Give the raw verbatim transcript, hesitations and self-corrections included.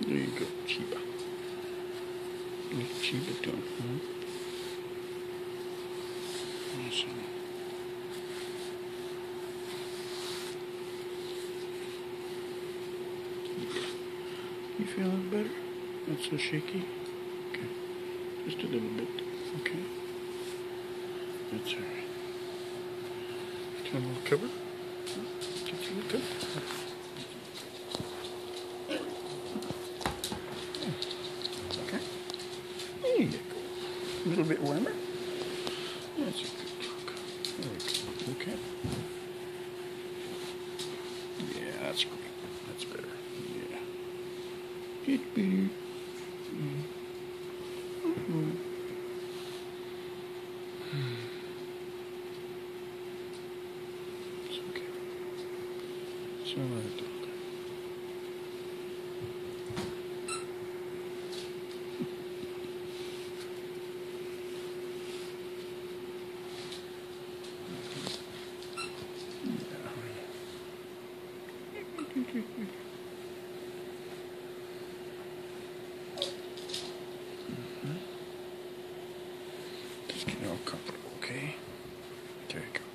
There you go, Chiba. What's Chiba doing? Hmm? Awesome. Yeah. You feeling better? Not so shaky? Okay. Just a little bit. Okay. That's all right. Turn a little cover. Get you a little cover. Okay. There you go. A little bit warmer. That's a good talk. There we go. Okay. Yeah, that's great. That's better. Yeah. It's better. Mm. Mm-hmm. It's okay. It's all right, dog. Just get all comfortable, okay? There you go.